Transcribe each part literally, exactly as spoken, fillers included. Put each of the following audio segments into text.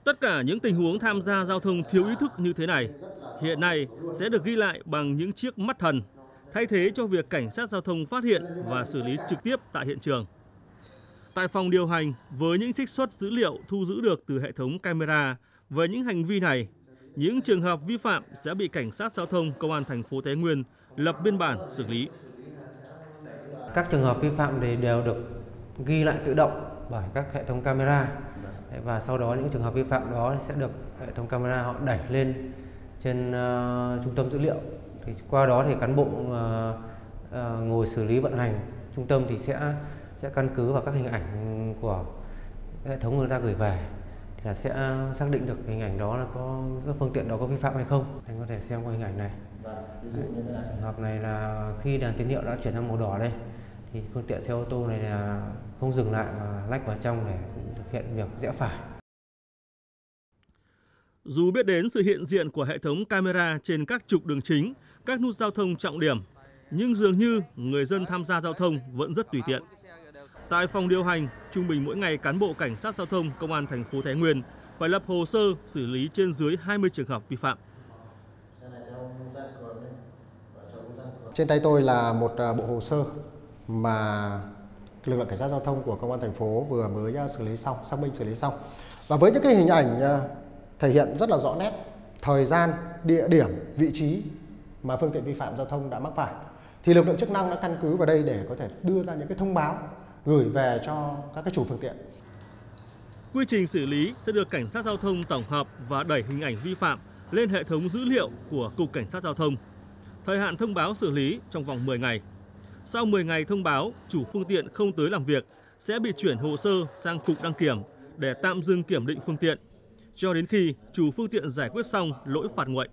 Tất cả những tình huống tham gia giao thông thiếu ý thức như thế này hiện nay sẽ được ghi lại bằng những chiếc mắt thần, thay thế cho việc cảnh sát giao thông phát hiện và xử lý trực tiếp tại hiện trường. Tại phòng điều hành, với những trích xuất dữ liệu thu giữ được từ hệ thống camera về những hành vi này, những trường hợp vi phạm sẽ bị cảnh sát giao thông công an thành phố Thái Nguyên lập biên bản xử lý. Các trường hợp vi phạm thì đều được ghi lại tự động bởi các hệ thống camera, và sau đó những trường hợp vi phạm đó sẽ được hệ thống camera họ đẩy lên trên uh, trung tâm dữ liệu. Thì qua đó thì cán bộ uh, uh, ngồi xử lý vận hành trung tâm thì sẽ sẽ căn cứ vào các hình ảnh của hệ thống người ta gửi về thì là sẽ xác định được hình ảnh đó là có các phương tiện đó có vi phạm hay không. Anh có thể xem qua hình ảnh này. Đấy, trường hợp này là khi đèn tín hiệu đã chuyển sang màu đỏ đây thì phương tiện xe ô tô này là không dừng lại mà lách vào trong để thực hiện việc rẽ phải. Dù biết đến sự hiện diện của hệ thống camera trên các trục đường chính, các nút giao thông trọng điểm, nhưng dường như người dân tham gia giao thông vẫn rất tùy tiện. Tại phòng điều hành, trung bình mỗi ngày cán bộ cảnh sát giao thông công an thành phố Thái Nguyên phải lập hồ sơ xử lý trên dưới hai mươi trường hợp vi phạm. Trên tay tôi là một bộ hồ sơ mà lực lượng cảnh sát giao thông của công an thành phố vừa mới xử lý xong, xác minh xử lý xong. Và với những cái hình ảnh thể hiện rất là rõ nét thời gian, địa điểm, vị trí mà phương tiện vi phạm giao thông đã mắc phải, thì lực lượng chức năng đã căn cứ vào đây để có thể đưa ra những cái thông báo gửi về cho các cái chủ phương tiện. Quy trình xử lý sẽ được cảnh sát giao thông tổng hợp và đẩy hình ảnh vi phạm lên hệ thống dữ liệu của Cục Cảnh sát Giao thông. Thời hạn thông báo xử lý trong vòng mười ngày. Sau mười ngày thông báo, chủ phương tiện không tới làm việc sẽ bị chuyển hồ sơ sang Cục Đăng kiểm để tạm dừng kiểm định phương tiện, cho đến khi chủ phương tiện giải quyết xong lỗi phạt nguội.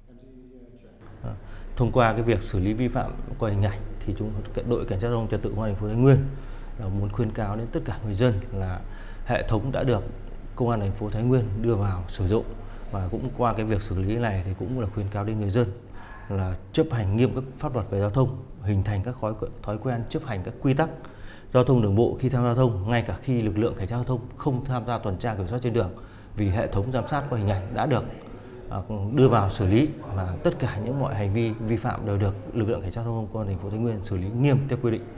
Thông qua cái việc xử lý vi phạm qua hình ảnh thì chúng đội cảnh sát giao thông trật tự công an thành phố Thái Nguyên là muốn khuyến cáo đến tất cả người dân là hệ thống đã được công an thành phố Thái Nguyên đưa vào sử dụng, và cũng qua cái việc xử lý này thì cũng là khuyến cáo đến người dân là chấp hành nghiêm các pháp luật về giao thông, hình thành các thói thói quen chấp hành các quy tắc giao thông đường bộ khi tham gia giao thông, ngay cả khi lực lượng cảnh sát giao thông không tham gia tuần tra kiểm soát trên đường, vì hệ thống giám sát qua hình ảnh đã được đưa vào xử lý, và tất cả những mọi hành vi vi phạm đều được lực lượng cảnh sát giao thông công an thành phố Thái Nguyên xử lý nghiêm theo quy định.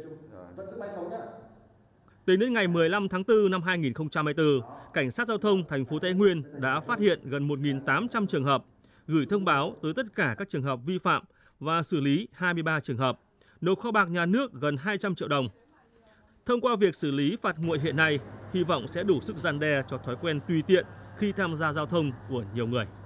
Tính đến ngày mười lăm tháng tư năm hai nghìn không trăm hai mươi tư, cảnh sát giao thông thành phố Thái Nguyên đã phát hiện gần một nghìn tám trăm trường hợp, gửi thông báo tới tất cả các trường hợp vi phạm và xử lý hai mươi ba trường hợp, nộp kho bạc nhà nước gần hai trăm triệu đồng. Thông qua việc xử lý phạt nguội hiện nay, hy vọng sẽ đủ sức răn đe cho thói quen tùy tiện khi tham gia giao thông của nhiều người.